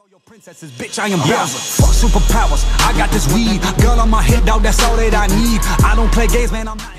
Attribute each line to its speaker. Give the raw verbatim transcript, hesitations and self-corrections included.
Speaker 1: Princesses, bitch, I am Bowser. Fuck superpowers, I got this weed. Gun on my head, dog, that's all that I need. I don't play games, man, I'm not